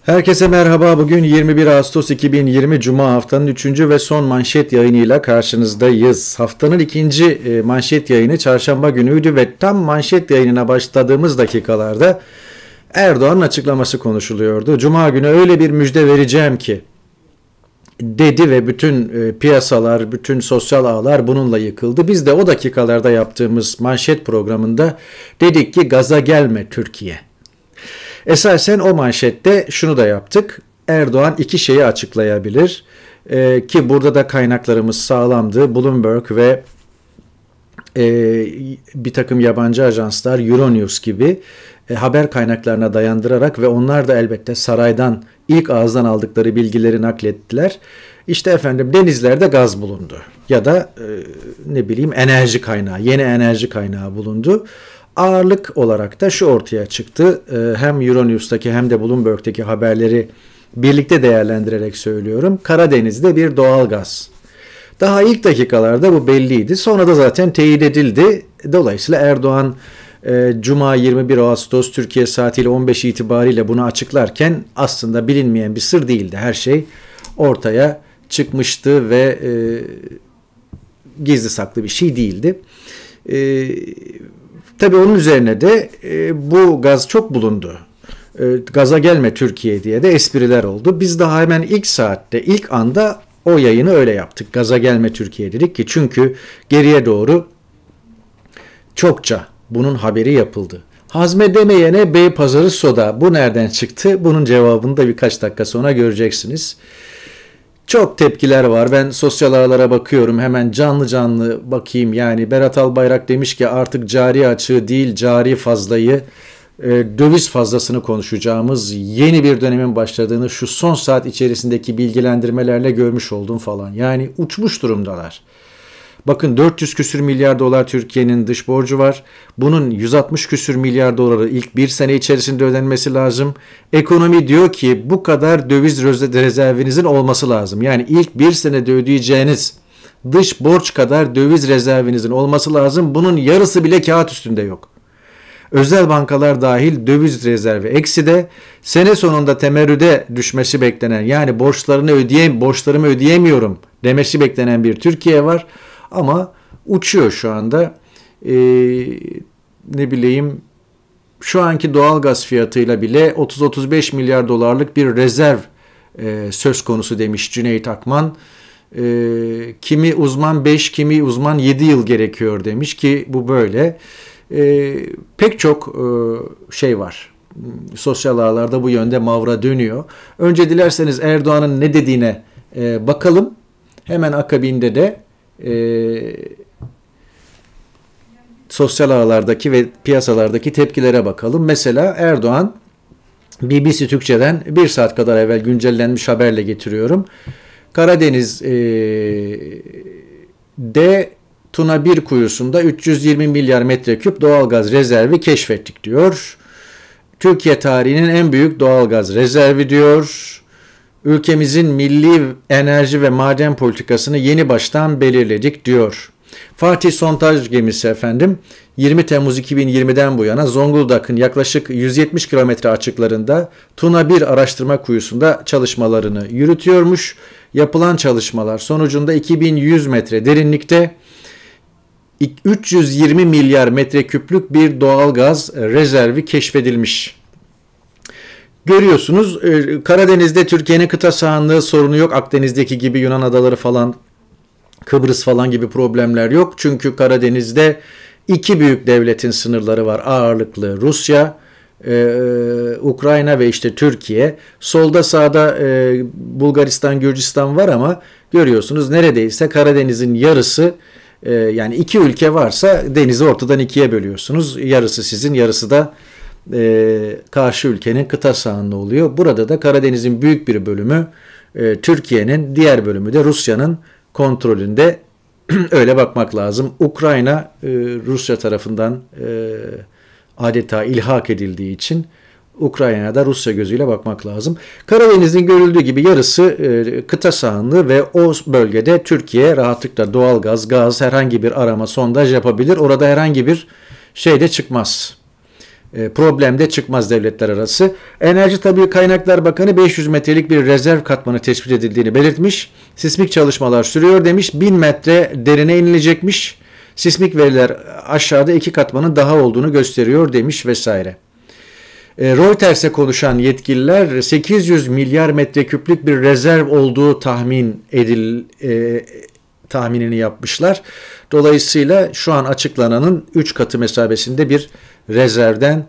Herkese merhaba. Bugün 21 Ağustos 2020 Cuma, haftanın 3. ve son manşet yayınıyla karşınızdayız. Haftanın ikinci manşet yayını çarşamba günüydü ve tam manşet yayınına başladığımız dakikalarda Erdoğan'ın açıklaması konuşuluyordu. Cuma günü öyle bir müjde vereceğim ki dedi ve bütün piyasalar, bütün sosyal ağlar bununla yıkıldı. Biz de o dakikalarda yaptığımız manşet programında dedik ki gaza gelme Türkiye. Esasen o manşette şunu da yaptık. Erdoğan iki şeyi açıklayabilir. Ki burada da kaynaklarımız sağlamdı. Bloomberg ve bir takım yabancı ajanslar, Euronews gibi haber kaynaklarına dayandırarak ve onlar da elbette saraydan ilk ağızdan aldıkları bilgileri naklettiler. İşte efendim denizlerde gaz bulundu ya da enerji kaynağı, yeni enerji kaynağı bulundu. Ağırlık olarak da şu ortaya çıktı. Hem Euronews'taki hem de Bloomberg'teki haberleri birlikte değerlendirerek söylüyorum. Karadeniz'de bir doğal gaz. Daha ilk dakikalarda bu belliydi. Sonra da zaten teyit edildi. Dolayısıyla Erdoğan Cuma 21 Ağustos Türkiye saatiyle 15 itibariyle bunu açıklarken aslında bilinmeyen bir sır değildi. Her şey ortaya çıkmıştı ve gizli saklı bir şey değildi. Tabii onun üzerine de bu gaz çok bulundu. Gaza gelme Türkiye diye de espriler oldu. Biz daha hemen ilk saatte, ilk anda o yayını öyle yaptık. Gaza gelme Türkiye dedik ki çünkü geriye doğru çokça bunun haberi yapıldı. Hazmedemeyene Beypazarı soda. Bu nereden çıktı? Bunun cevabını da birkaç dakika sonra göreceksiniz. Çok tepkiler var. Ben sosyal ağlara bakıyorum. Hemen canlı canlı bakayım. Yani Berat Albayrak demiş ki artık cari açığı değil cari fazlayı, döviz fazlasını konuşacağımız yeni bir dönemin başladığını şu son saat içerisindeki bilgilendirmelerle görmüş oldum falan. Yani uçmuş durumdalar. Bakın 400 küsür milyar dolar Türkiye'nin dış borcu var. Bunun 160 küsür milyar doları ilk bir sene içerisinde ödenmesi lazım. Ekonomi diyor ki bu kadar döviz rezervinizin olması lazım. Yani ilk bir senede ödeyeceğiniz dış borç kadar döviz rezervinizin olması lazım. Bunun yarısı bile kağıt üstünde yok. Özel bankalar dahil döviz rezervi ekside, sene sonunda temerrüde düşmesi beklenen yani borçlarımı ödeyemiyorum demesi beklenen bir Türkiye var. Ama uçuyor şu anda. Şu anki doğalgaz fiyatıyla bile 30-35 milyar dolarlık bir rezerv söz konusu demiş Cüneyt Akman. Kimi uzman 5, kimi uzman 7 yıl gerekiyor demiş ki bu böyle. Pek çok şey var. Sosyal ağlarda bu yönde mavra dönüyor. Önce dilerseniz Erdoğan'ın ne dediğine bakalım. Hemen akabinde de sosyal ağlardaki ve piyasalardaki tepkilere bakalım. Mesela Erdoğan BBC Türkçe'den bir saat kadar evvel güncellenmiş haberle getiriyorum. Karadeniz'de Tuna 1 kuyusunda 320 milyar metreküp doğalgaz rezervi keşfettik diyor. Türkiye tarihinin en büyük doğalgaz rezervi diyor. Ülkemizin milli enerji ve maden politikasını yeni baştan belirledik diyor. Fatih Sontaj gemisi efendim 20 Temmuz 2020'den bu yana Zonguldak'ın yaklaşık 170 kilometre açıklarında Tuna 1 araştırma kuyusunda çalışmalarını yürütüyormuş. Yapılan çalışmalar sonucunda 2100 metre derinlikte 320 milyar metreküplük bir doğalgaz rezervi keşfedilmiş. Görüyorsunuz Karadeniz'de Türkiye'nin kıta sahanlığı sorunu yok. Akdeniz'deki gibi Yunan adaları falan, Kıbrıs falan gibi problemler yok. Çünkü Karadeniz'de iki büyük devletin sınırları var ağırlıklı. Rusya, Ukrayna ve işte Türkiye. Solda sağda Bulgaristan, Gürcistan var ama görüyorsunuz neredeyse Karadeniz'in yarısı yani iki ülke varsa denizi ortadan ikiye bölüyorsunuz. Yarısı sizin, yarısı da karşı ülkenin kıta sahanlığı oluyor. Burada da Karadeniz'in büyük bir bölümü Türkiye'nin, diğer bölümü de Rusya'nın kontrolünde. Öyle bakmak lazım. Ukrayna Rusya tarafından adeta ilhak edildiği için Ukrayna'ya da Rusya gözüyle bakmak lazım. Karadeniz'in görüldüğü gibi yarısı kıta sahanlığı ve o bölgede Türkiye rahatlıkla doğalgaz, gaz, herhangi bir arama, sondaj yapabilir. Orada herhangi bir şey de çıkmaz. Problem de çıkmaz devletler arası. Enerji Tabii Kaynaklar Bakanı 500 metrelik bir rezerv katmanı tespit edildiğini belirtmiş. Sismik çalışmalar sürüyor demiş. 1000 metre derine inilecekmiş. Sismik veriler aşağıda 2 katmanın daha olduğunu gösteriyor demiş vesaire. Reuters'e konuşan yetkililer 800 milyar metreküplük bir rezerv olduğu tahminini yapmışlar. Dolayısıyla şu an açıklananın 3 katı mesabesinde bir rezervden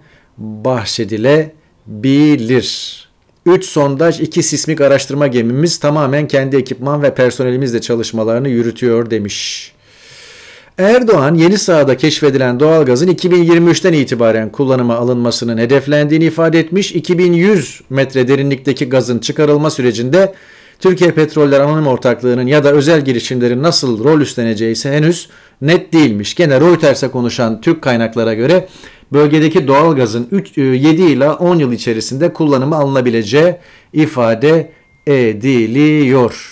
bahsedilebilir. 3 sondaj, 2 sismik araştırma gemimiz tamamen kendi ekipman ve personelimizle çalışmalarını yürütüyor demiş. Erdoğan yeni sahada keşfedilen doğalgazın 2023'ten itibaren kullanıma alınmasının hedeflendiğini ifade etmiş. 2100 metre derinlikteki gazın çıkarılma sürecinde Türkiye Petroller Anonim Ortaklığı'nın ya da özel girişimlerin nasıl rol üstleneceği ise henüz net değilmiş. Gene Reuters'e konuşan Türk kaynaklara göre bölgedeki doğalgazın 7 ila 10 yıl içerisinde kullanıma alınabileceği ifade ediliyor.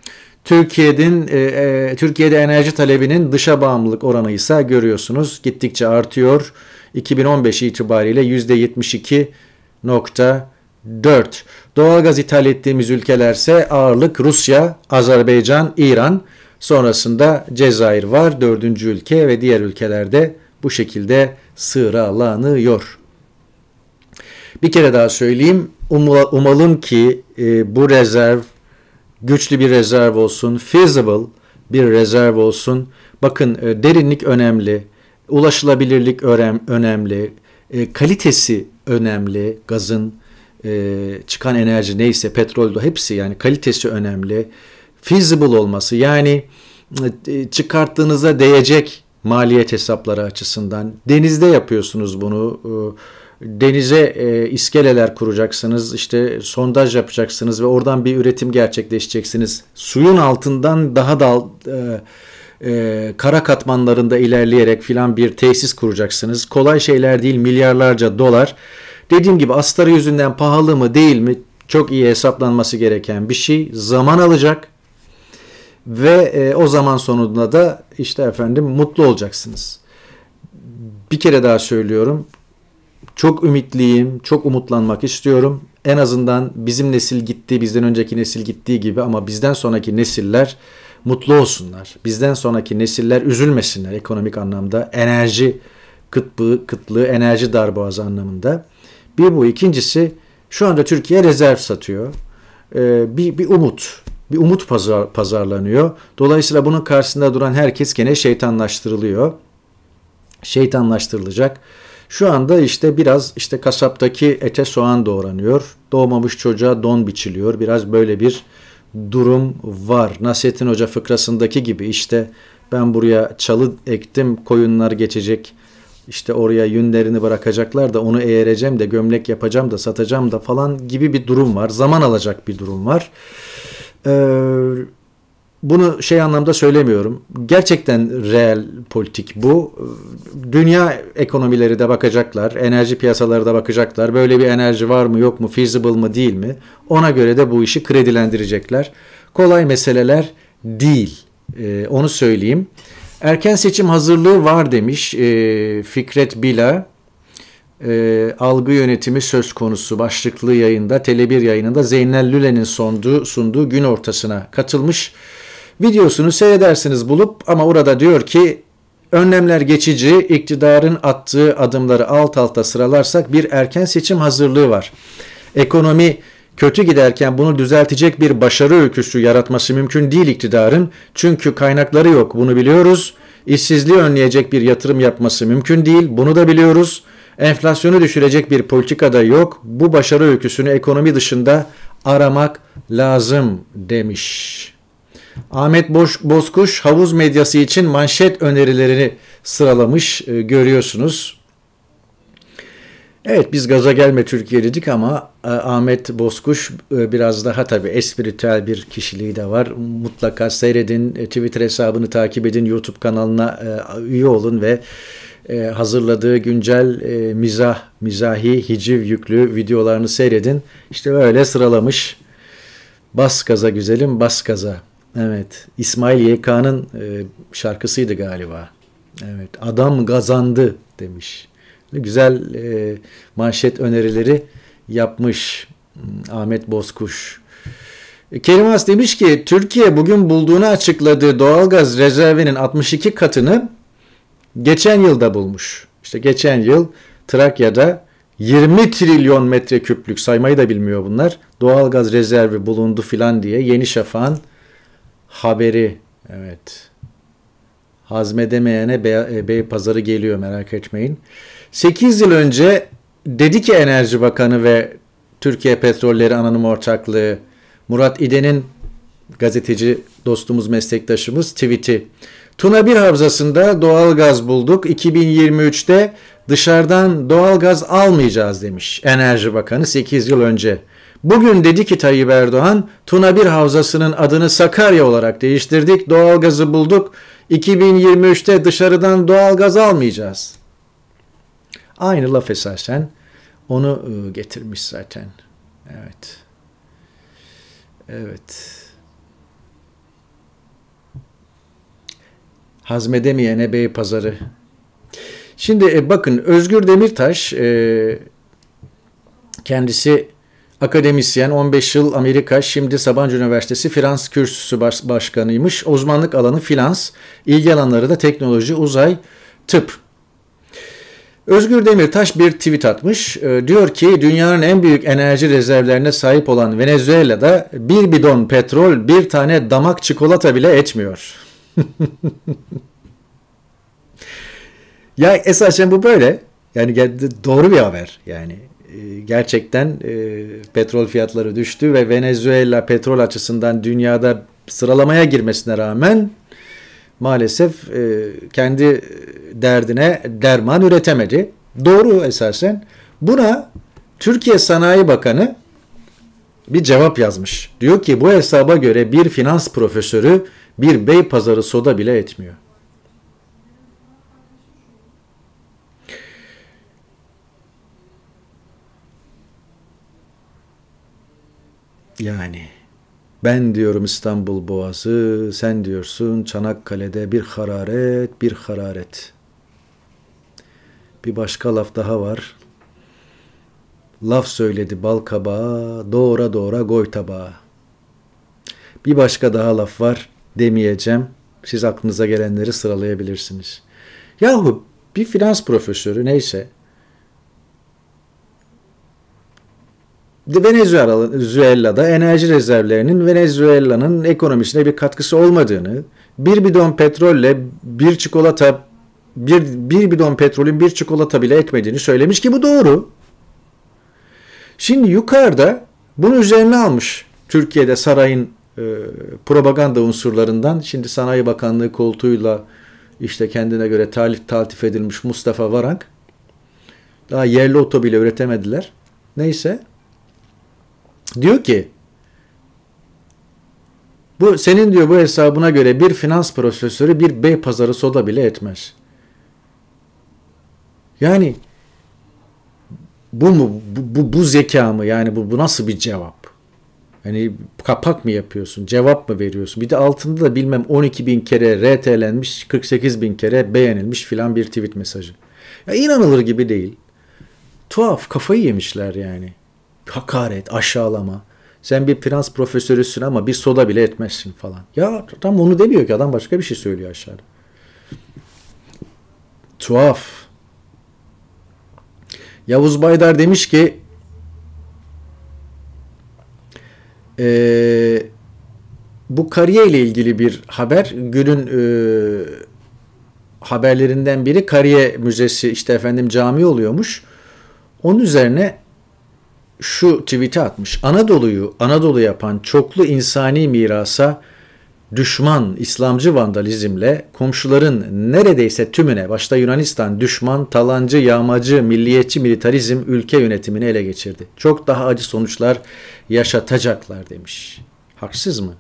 Türkiye'de enerji talebinin dışa bağımlılık oranı ise görüyorsunuz gittikçe artıyor. 2015 itibariyle %72.4. Doğalgaz ithal ettiğimiz ülkelerse ağırlık Rusya, Azerbaycan, İran, sonrasında Cezayir var 4. ülke ve diğer ülkelerde bu şekilde sıralanıyor. Bir kere daha söyleyeyim, umalım ki bu rezerv güçlü bir rezerv olsun, feasible bir rezerv olsun. Bakın derinlik önemli, ulaşılabilirlik önemli, kalitesi önemli. Gazın çıkan enerji neyse, petrol de hepsi yani kalitesi önemli. Feasible olması yani çıkarttığınıza değecek maliyet hesapları açısından. Denizde yapıyorsunuz bunu. Denize iskeleler kuracaksınız, işte sondaj yapacaksınız ve oradan bir üretim gerçekleştireceksiniz. Suyun altından daha da kara katmanlarında ilerleyerek filan bir tesis kuracaksınız. Kolay şeyler değil, milyarlarca dolar. Dediğim gibi astarı yüzünden pahalı mı değil mi çok iyi hesaplanması gereken bir şey. Zaman alacak ve o zaman sonunda da işte efendim mutlu olacaksınız. Bir kere daha söylüyorum. Çok ümitliyim, çok umutlanmak istiyorum. En azından bizim nesil gitti, bizden önceki nesil gittiği gibi ama bizden sonraki nesiller mutlu olsunlar. Bizden sonraki nesiller üzülmesinler ekonomik anlamda, enerji kıtlığı, enerji darboğazı anlamında. Bir bu. İkincisi, şu anda Türkiye rezerv satıyor. Bir umut pazarlanıyor. Dolayısıyla bunun karşısında duran herkes gene şeytanlaştırılıyor. Şeytanlaştırılacak. Şu anda işte biraz işte kasaptaki ete soğan doğranıyor. Doğmamış çocuğa don biçiliyor. Biraz böyle bir durum var. Nasrettin Hoca fıkrasındaki gibi işte ben buraya çalı ektim, koyunlar geçecek. İşte oraya yünlerini bırakacaklar da onu eğereceğim de gömlek yapacağım da satacağım da falan gibi bir durum var. Zaman alacak bir durum var. Bunu şey anlamda söylemiyorum. Gerçekten reel politik bu. Dünya ekonomileri de bakacaklar. Enerji piyasaları da bakacaklar. Böyle bir enerji var mı yok mu? Feasible mı değil mi? Ona göre de bu işi kredilendirecekler. Kolay meseleler değil. Onu söyleyeyim. Erken seçim hazırlığı var demiş Fikret Bila. Algı yönetimi söz konusu başlıklı yayında, Tele1 yayınında Zeynel Lüle'nin sunduğu gün ortasına katılmış. Videosunu seyredersiniz bulup ama orada diyor ki önlemler geçici, iktidarın attığı adımları alt alta sıralarsak bir erken seçim hazırlığı var. Ekonomi kötü giderken bunu düzeltecek bir başarı öyküsü yaratması mümkün değil iktidarın. Çünkü kaynakları yok, bunu biliyoruz. İşsizliği önleyecek bir yatırım yapması mümkün değil, bunu da biliyoruz. Enflasyonu düşürecek bir politika da yok. Bu başarı öyküsünü ekonomi dışında aramak lazım demiş. Ahmet Bozkuş havuz medyası için manşet önerilerini sıralamış görüyorsunuz. Evet biz gaza gelme Türkiye dedik ama Ahmet Bozkuş biraz daha tabii espritüel bir kişiliği de var. Mutlaka seyredin, Twitter hesabını takip edin, YouTube kanalına üye olun ve hazırladığı güncel mizahi, hiciv yüklü videolarını seyredin. İşte böyle sıralamış. Bas gaza güzelim, bas gaza. Evet, İsmail YK'nın şarkısıydı galiba. Evet, adam kazandı demiş. Güzel manşet önerileri yapmış Ahmet Bozkuş. Kerim Has demiş ki Türkiye bugün bulduğunu açıkladığı doğalgaz rezervinin 62 katını geçen yılda bulmuş. İşte geçen yıl Trakya'da 20 trilyon metreküplük, saymayı da bilmiyor bunlar, doğalgaz rezervi bulundu filan diye Yeni Şafak'ın haberi. Evet. Hazmedemeyene Beypazarı geliyor, merak etmeyin. 8 yıl önce dedi ki Enerji Bakanı ve Türkiye Petrolleri Anonim Ortaklığı Murat İden'in, gazeteci dostumuz, meslektaşımız, tweet'i. Tuna 1 havzasında doğalgaz bulduk. 2023'te dışarıdan doğalgaz almayacağız demiş Enerji Bakanı 8 yıl önce. Bugün dedi ki Tayyip Erdoğan, Tuna 1 havzasının adını Sakarya olarak değiştirdik. Doğalgazı bulduk. 2023'te dışarıdan doğalgaz almayacağız. Aynı laf esasen onu getirmiş zaten. Evet. Evet. Hazmedemeyene Beypazarı. Şimdi bakın, Özgür Demirtaş kendisi akademisyen, 15 yıl Amerika, şimdi Sabancı Üniversitesi Finans Kürsüsü Başkanıymış. Uzmanlık alanı finans, ilgi alanları da teknoloji, uzay, tıp. Özgür Demirtaş bir tweet atmış. Diyor ki dünyanın en büyük enerji rezervlerine sahip olan Venezuela'da bir bidon petrol bir tane damak çikolata bile etmiyor. Ya esasen bu böyle. Yani doğru bir haber. Yani gerçekten petrol fiyatları düştü ve Venezuela petrol açısından dünyada sıralamaya girmesine rağmen maalesef kendi derdine derman üretemedi. Doğru esasen. Buna Türkiye Sanayi Bakanı bir cevap yazmış. Diyor ki bu hesaba göre bir finans profesörü bir Beypazarı soda bile etmiyor. Yani ben diyorum İstanbul Boğazı, sen diyorsun Çanakkale'de bir hararet, bir hararet. Bir başka laf daha var. Laf söyledi bal kabağı, doğra doğra goy tabağı. Bir başka daha laf var, demeyeceğim. Siz aklınıza gelenleri sıralayabilirsiniz. Yahu bir finans profesörü neyse, Venezuela'da enerji rezervlerinin Venezuela'nın ekonomisine bir katkısı olmadığını, bir bidon petrolle bir bidon petrolün bir çikolata bile etmediğini söylemiş ki bu doğru. Şimdi yukarıda bunu üzerine almış Türkiye'de sarayın propaganda unsurlarından. Şimdi Sanayi Bakanlığı koltuğuyla işte kendine göre taltif edilmiş Mustafa Varank. Daha yerli oto bile üretemediler. Neyse. Diyor ki bu senin diyor bu hesabına göre bir finans profesörü bir Beypazarı soda bile etmez. Yani bu mu bu zeka mı? Yani bu nasıl bir cevap? Hani kapak mı yapıyorsun? Cevap mı veriyorsun? Bir de altında da bilmem 12.000 kere RT'lenmiş, 48.000 kere beğenilmiş filan bir tweet mesajı. Ya inanılır gibi değil. Tuhaf, kafayı yemişler yani. Hakaret, aşağılama. Sen bir finans profesörüsün ama bir soda bile etmezsin falan. Ya tam onu demiyor ki, adam başka bir şey söylüyor aşağıda. Tuhaf. Yavuz Baydar demiş ki bu kariye ile ilgili bir haber. Günün haberlerinden biri Kariye Müzesi işte efendim cami oluyormuş. Onun üzerine şu tweet'i atmış. Anadolu'yu Anadolu yapan çoklu insani mirasa düşman İslamcı vandalizmle komşuların neredeyse tümüne, başta Yunanistan, düşman, talancı, yağmacı, milliyetçi militarizm ülke yönetimini ele geçirdi. Çok daha acı sonuçlar yaşatacaklar demiş. Haksız mı?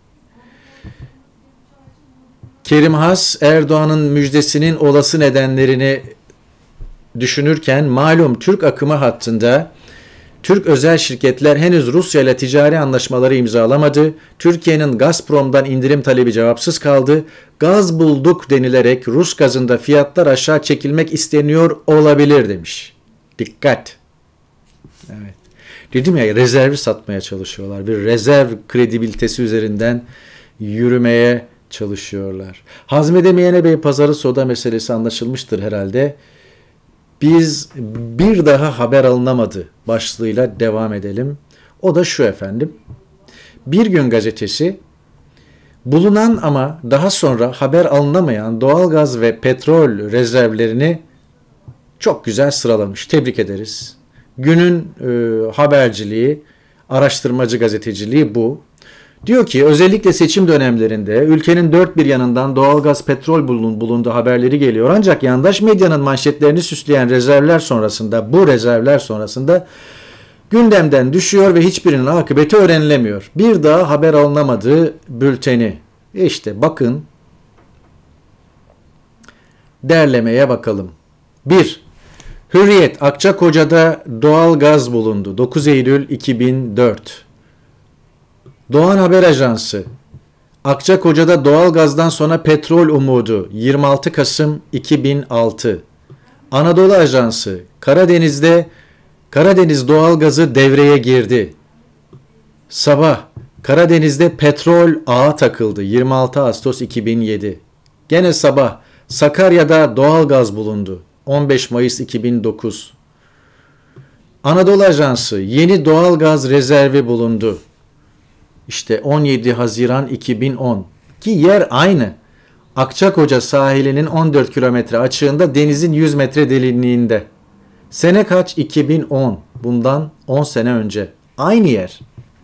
Kerim Has, Erdoğan'ın müjdesinin olası nedenlerini düşünürken malum Türk akımı hattında Türk özel şirketler henüz Rusya ile ticari anlaşmaları imzalamadı. Türkiye'nin Gazprom'dan indirim talebi cevapsız kaldı. Gaz bulduk denilerek Rus gazında fiyatlar aşağı çekilmek isteniyor olabilir demiş. Dikkat. Evet. Dedim ya, rezervi satmaya çalışıyorlar. Bir rezerv kredibilitesi üzerinden yürümeye çalışıyorlar. Hazmedemeyene bey pazarı soda meselesi anlaşılmıştır herhalde. Biz bir daha haber alınamadı başlığıyla devam edelim. O da şu efendim. Bir Gün gazetesi bulunan ama daha sonra haber alınamayan doğalgaz ve petrol rezervlerini çok güzel sıralamış. Tebrik ederiz. Günün haberciliği, araştırmacı gazeteciliği bu. Diyor ki özellikle seçim dönemlerinde ülkenin dört bir yanından doğalgaz, petrol bulunduğu haberleri geliyor. Ancak yandaş medyanın manşetlerini süsleyen bu rezervler sonrasında gündemden düşüyor ve hiçbirinin akıbeti öğrenilemiyor. Bir daha haber alınamadığı bülteni. İşte bakın, derlemeye bakalım. 1. Hürriyet, Akçakoca'da doğal gaz bulundu. 9 Eylül 2004. Doğan Haber Ajansı, Akçakoca'da doğal gazdan sonra petrol umudu. 26 Kasım 2006. Anadolu Ajansı, Karadeniz doğalgazı devreye girdi. Sabah, Karadeniz'de petrol ağa takıldı. 26 Ağustos 2007. Gene sabah, Sakarya'da doğalgaz bulundu. 15 Mayıs 2009. Anadolu Ajansı, yeni doğalgaz rezervi bulundu. İşte 17 Haziran 2010. Ki yer aynı. Akçakoca sahilinin 14 kilometre açığında, denizin 100 metre derinliğinde. Sene kaç? 2010. Bundan 10 sene önce. Aynı yer.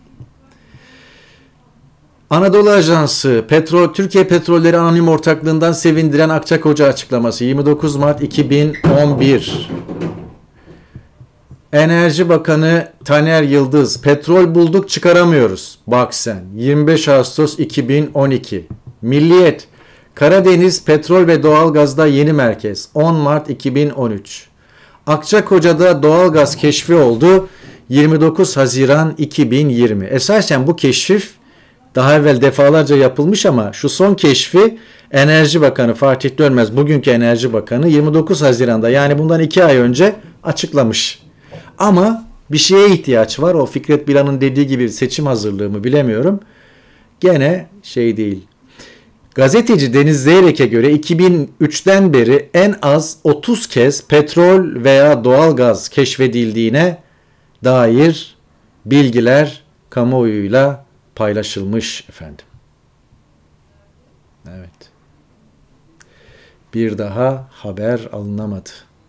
Anadolu Ajansı, Türkiye Petrolleri Anonim Ortaklığından sevindiren Akçakoca açıklaması. 29 Mart 2011. Enerji Bakanı Taner Yıldız, petrol bulduk çıkaramıyoruz. Bak sen. 25 Ağustos 2012. Milliyet, Karadeniz petrol ve doğalgazda yeni merkez. 10 Mart 2013. Akçakoca'da doğalgaz keşfi oldu. 29 Haziran 2020. Esasen bu keşif daha evvel defalarca yapılmış ama şu son keşfi Enerji Bakanı Fatih Dönmez, bugünkü Enerji Bakanı, 29 Haziran'da, yani bundan 2 ay önce açıklamış. Ama bir şeye ihtiyaç var. O Fikret Bilan'ın dediği gibi seçim hazırlığı mı bilemiyorum. Gene değil. Gazeteci Deniz Zeyrek'e göre 2003'ten beri en az 30 kez petrol veya doğalgaz keşfedildiğine dair bilgiler kamuoyuyla paylaşılmış efendim. Evet. Bir daha haber alınamadı.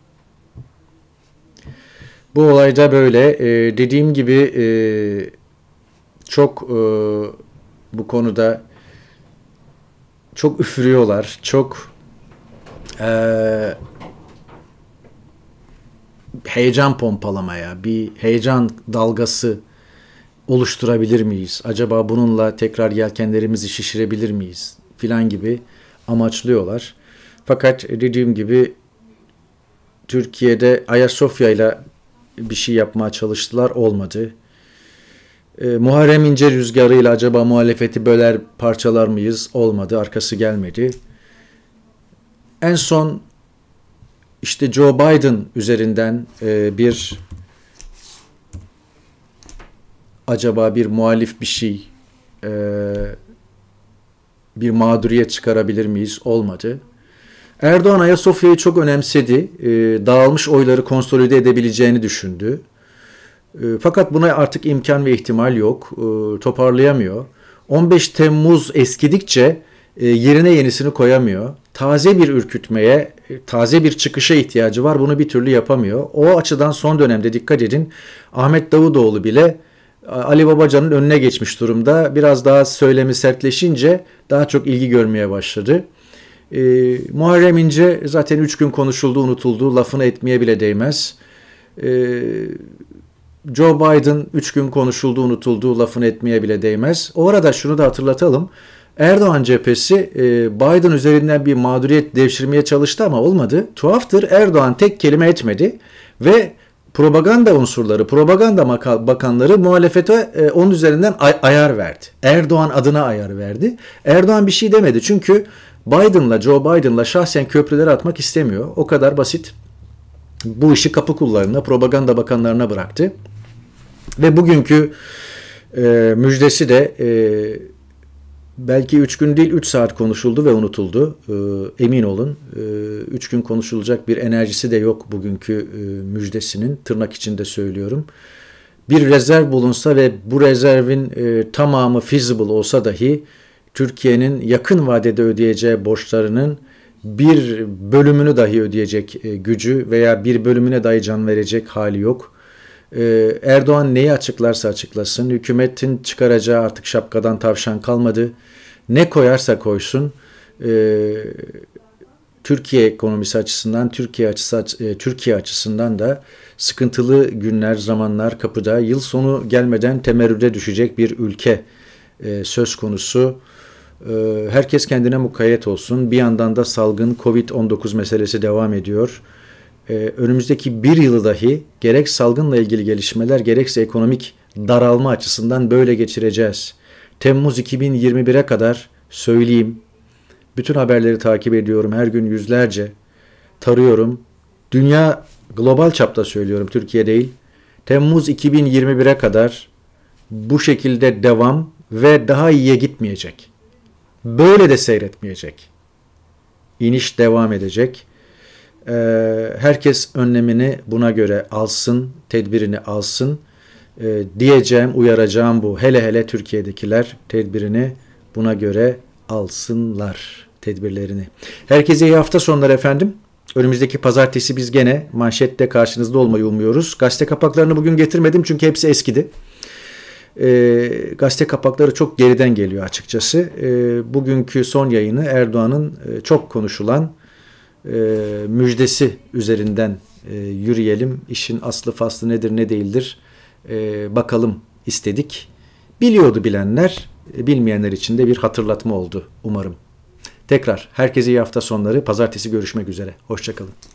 Bu olayda böyle. Dediğim gibi çok bu konuda çok üfürüyorlar. Çok heyecan pompalamaya, bir heyecan dalgası oluşturabilir miyiz? Acaba bununla tekrar yelkenlerimizi şişirebilir miyiz? Filan gibi amaçlıyorlar. Fakat dediğim gibi Türkiye'de Ayasofya ile bir şey yapmaya çalıştılar, olmadı. Muharrem İnce rüzgarıyla acaba muhalefeti böler parçalar mıyız? Olmadı, arkası gelmedi. En son işte Joe Biden üzerinden acaba bir muhalif bir şey, bir mağduriyet çıkarabilir miyiz? Olmadı. Erdoğan Ayasofya'yı çok önemsedi. Dağılmış oyları konsolide edebileceğini düşündü. Fakat buna artık imkan ve ihtimal yok. Toparlayamıyor. 15 Temmuz eskidikçe yerine yenisini koyamıyor. Taze bir ürkütmeye, taze bir çıkışa ihtiyacı var. Bunu bir türlü yapamıyor. O açıdan son dönemde dikkat edin, Ahmet Davutoğlu bile Ali Babacan'ın önüne geçmiş durumda. Biraz daha söylemi sertleşince daha çok ilgi görmeye başladı. Muharrem İnce zaten 3 gün konuşuldu, unutuldu. Lafını etmeye bile değmez. Joe Biden 3 gün konuşuldu, unutuldu. Lafını etmeye bile değmez. O arada şunu da hatırlatalım. Erdoğan cephesi Biden üzerinden bir mağduriyet devşirmeye çalıştı ama olmadı. Tuhaftır, Erdoğan tek kelime etmedi ve propaganda unsurları, propaganda bakanları muhalefete onun üzerinden ayar verdi. Erdoğan adına ayar verdi. Erdoğan bir şey demedi çünkü Joe Biden'la şahsen köprüleri atmak istemiyor. O kadar basit. bu işi kapı kullarına, propaganda bakanlarına bıraktı. Ve bugünkü müjdesi de belki 3 gün değil 3 saat konuşuldu ve unutuldu. Emin olun 3 gün konuşulacak bir enerjisi de yok bugünkü müjdesinin, tırnak içinde söylüyorum. Bir rezerv bulunsa ve bu rezervin tamamı feasible olsa dahi Türkiye'nin yakın vadede ödeyeceği borçlarının bir bölümünü dahi ödeyecek gücü veya bir bölümüne dahi can verecek hali yok. Erdoğan neyi açıklarsa açıklasın, hükümetin çıkaracağı artık şapkadan tavşan kalmadı. Ne koyarsa koysun, Türkiye ekonomisi açısından, Türkiye açısından da sıkıntılı günler, zamanlar kapıda. Yıl sonu gelmeden temerrüde düşecek bir ülke söz konusu. Herkes kendine mukayyet olsun. Bir yandan da salgın Covid-19 meselesi devam ediyor. Önümüzdeki bir yılı dahi gerek salgınla ilgili gelişmeler gerekse ekonomik daralma açısından böyle geçireceğiz. Temmuz 2021'e kadar söyleyeyim. Bütün haberleri takip ediyorum. Her gün yüzlerce tarıyorum. Dünya global çapta söylüyorum. Türkiye değil. Temmuz 2021'e kadar bu şekilde devam ve daha iyiye gitmeyecek. Böyle de seyretmeyecek. İniş devam edecek. Herkes önlemini buna göre alsın, tedbirini alsın. Diyeceğim, uyaracağım bu. Hele hele Türkiye'dekiler tedbirini buna göre alsınlar, tedbirlerini. Herkese iyi hafta sonları efendim. Önümüzdeki pazartesi biz gene manşette karşınızda olmayı umuyoruz. Gazete kapaklarını bugün getirmedim çünkü hepsi eskidi. Gazete kapakları çok geriden geliyor açıkçası. Bugünkü son yayını Erdoğan'ın çok konuşulan müjdesi üzerinden yürüyelim. İşin aslı faslı nedir ne değildir bakalım istedik. Biliyordu bilenler, bilmeyenler için de bir hatırlatma oldu umarım. Tekrar herkese iyi hafta sonları. Pazartesi görüşmek üzere. Hoşça kalın.